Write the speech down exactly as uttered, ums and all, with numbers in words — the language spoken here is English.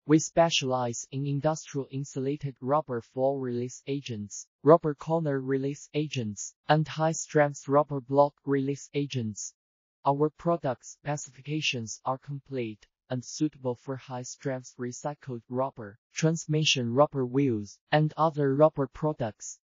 We specialize in industrial insulated rubber fall release agents, rubber corner release agents, and high-strength rubber block release agents. Our product specifications are complete and suitable for high-strength recycled rubber, transmission rubber wheels, and other rubber products.